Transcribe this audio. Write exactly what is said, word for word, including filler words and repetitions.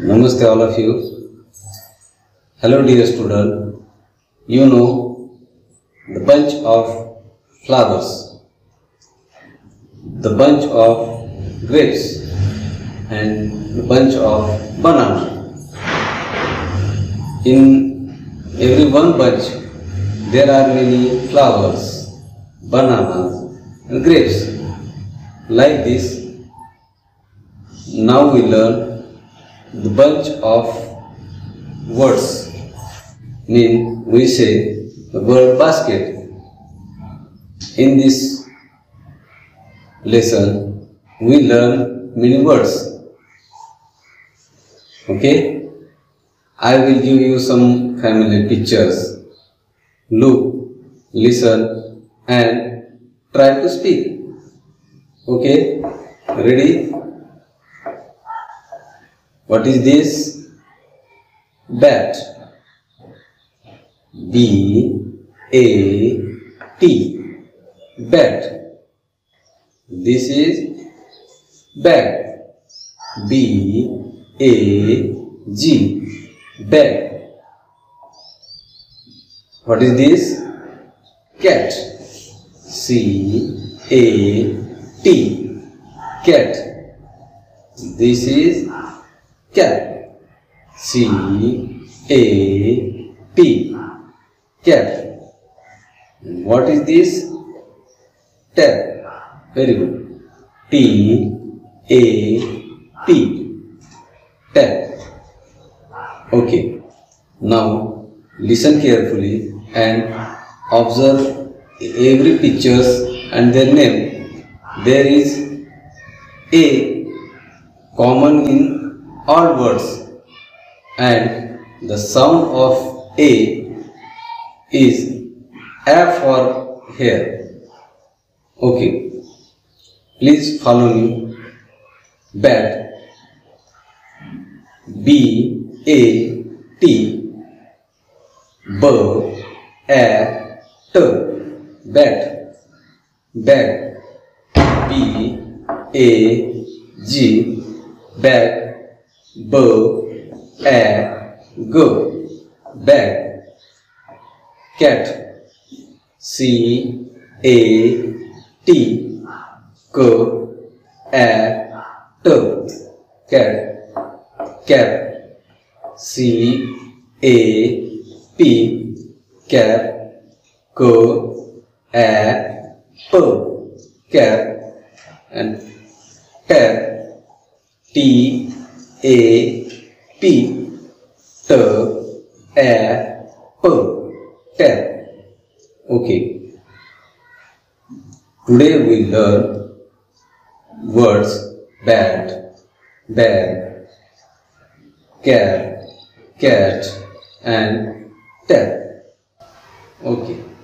Namaste all of you. Hello dear student. You know the bunch of flowers, the bunch of grapes and the bunch of banana. In every one bunch there are many flowers, bananas and grapes. Like this, now we learn the bunch of words. Mean we say the word basket. In this lesson we learn many words. Okay? I will give you some familiar pictures. Look, listen and try to speak. Okay? Ready? What is this? Bat. B A T. Bat. This is bag. B A G. Bag. What is this? Cat. C A T. Cat. This is cat. C A T. Cat. What is this? Tap. Very good. T A P. Tap. Okay. Now listen carefully and observe every pictures and their name. There is A common in all words, and the sound of A is A for hair. Okay, please follow me. Bat. B A T. B A T. Bat. Bag. B A G. Bag. B A G. Bag. Cat. C A T. K A T. Cat. Cap. C A P. Cap. K A P. Cap. And tap. T A P. T A P. Tap. Okay. Today we learn words bat, bag, cat, cat and tap. Okay.